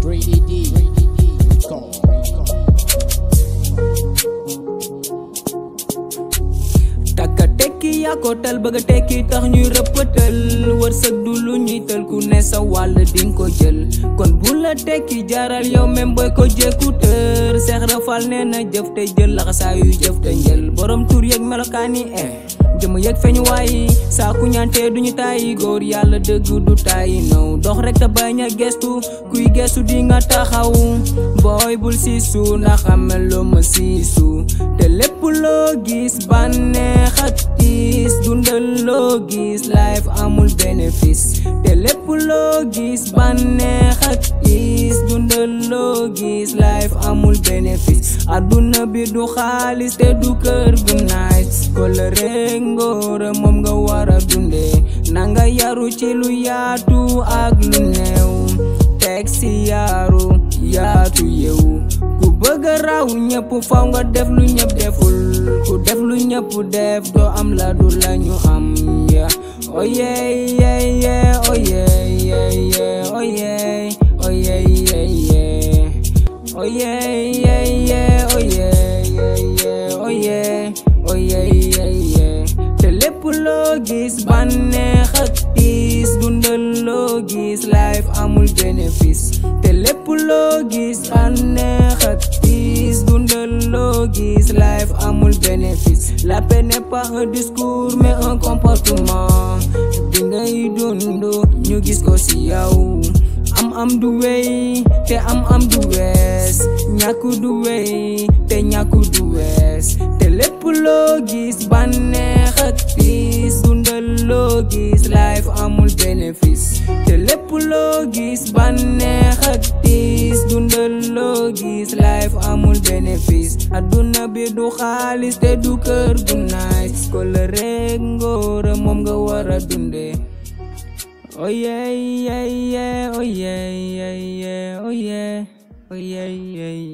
Taka tekki yaa ko tal bëgg tekki tax ñuy rëppatal wërsëg du lu ñuy tël ku ne sa wàll dinga ko jël kon bu la tekki jaaral yow même boy ko jékkuteur Seex Rafal nee na jëf te jël laxasaa yu jëf te njël borom tur yeeg melokaani jëm yëg feeñ waayi saaku ñaante duñu tàyyi góor yàlla dëgg du tàyyi naw dox rek te bañ a gestu kuy gestu di nga taxaw booy bul siisu ndax ameloo ma siisu te lépp loo gis bànneex ak tiis dundal loo gis life amul bénéfice te lépp loo gis bànneex ak tiis dundal loo gis life amul bénéfice àdduna bi du xaalis te du kër gu nice kolere ngóora moom nga wara dundee nanga yaru ci lu yaatu ak lu néew teg si yaatu yewu ku bëgg raw ñëpp faw nga def lu ñëpp deful ku def lu ñëpp def doo am la du lañu am ya oh yeah yeah yeah oh yeah yeah yeah oh yeah oh yeah yeah yeah oh yeah yeah yeah oh yeah yeah yeah oh yeah oh yeah yeah yeah te lépp loo gis bànneex ak tiis dundal loo gis life amul bénéfice te lépp loo gis bànneex ak tiis dundal loo gis life amul bénéfice la paix n'est pas un discours mais un comportement bi ngay dund ñu gis ko ci yow am du wey te am du wees ñàkk du wey te ñàkk du wees te lépp loo gis bànneex ak tiis dundal loo gis life amul bénéfice te lépp loo gis bànneex ak tiis dundal loo gis life amul bénéfice àdduna bi du xaalis te du kër gu nice kolere ngóora moom nga wara dundee oh yeah yeah yeah oh yeah yeah yeah oh yeah oh yeah yeah